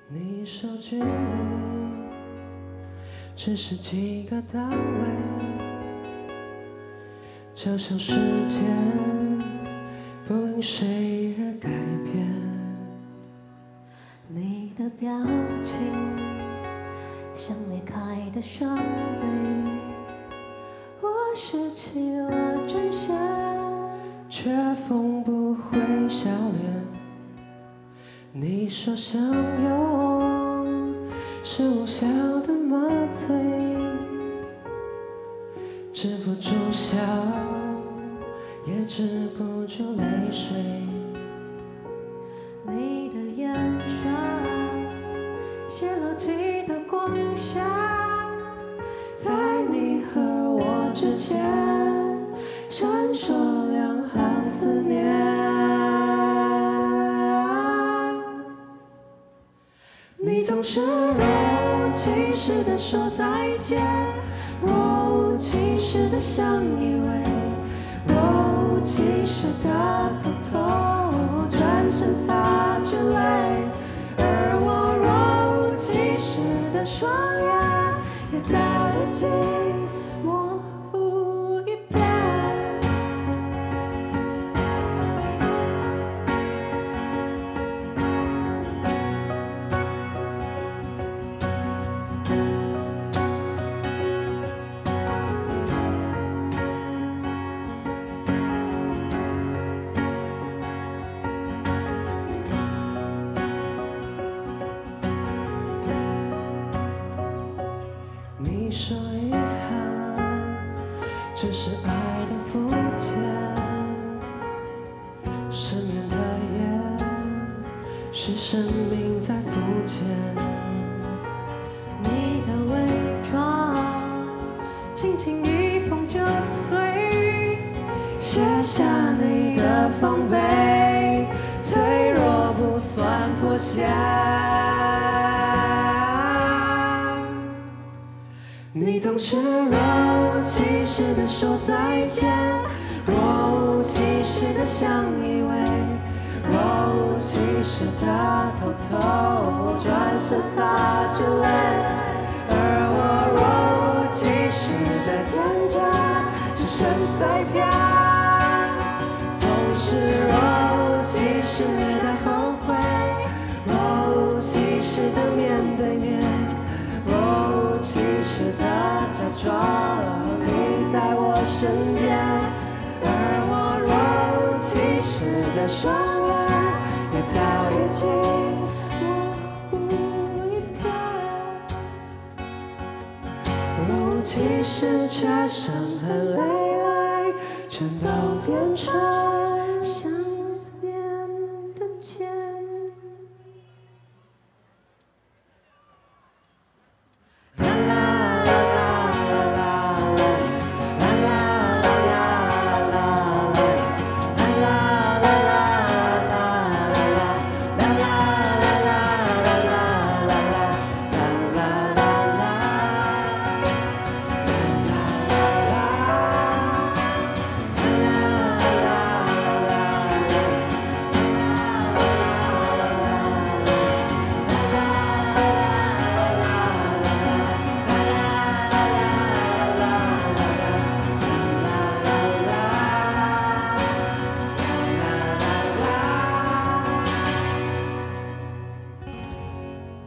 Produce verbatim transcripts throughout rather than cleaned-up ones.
你说距离只是几个单位，就像时间不因谁而改变。 你的表情像裂开的伤悲，我拾起了针线， 却缝不回笑脸。你说相拥是无效的麻醉，止不住笑，也止不住泪水。 你的眼神泄露几道光线， 在你和我之间闪烁两行思念。你总是若无其事地说再见，若无其事地相依偎，若无其事地偷偷转身擦去泪，而我若无其事的双眼也早已经模糊一片。 你说遗憾只是爱的肤浅，失眠的夜是生命在肤浅。 你的伪装轻轻一碰就碎， 卸下你的防备，脆弱不算妥协。你总是若无其事地说再见，若无其事地相依偎，若无其事地偷偷转身擦去泪，而我若无其事的坚决只剩碎片，总是若无其事的后悔，若无其事的面对面，若无其事的假装你在我身边，而我若无其事的双眼也早已经模糊一片， 若无其事却伤痕累累，全都变成想念的茧。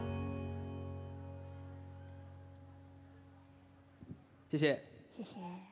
谢谢。 谢谢。